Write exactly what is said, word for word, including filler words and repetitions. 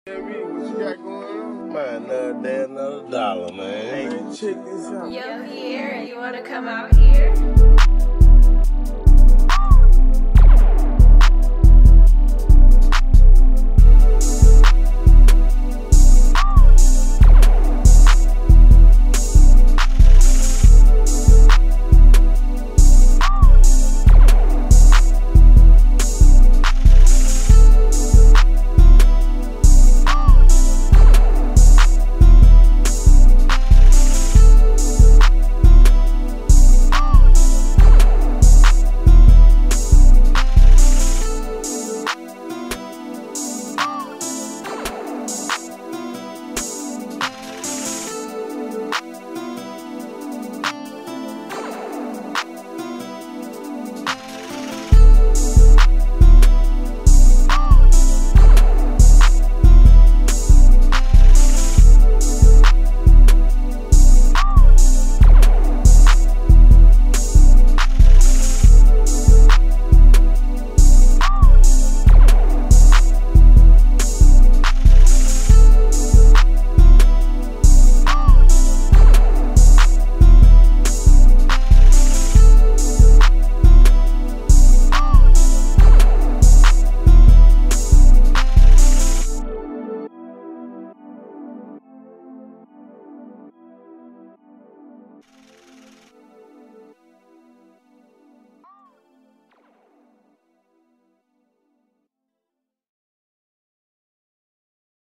What you got going on? Man, another day, another dollar, man. Hey, check this out. Yo, Pierre, you wanna come out here?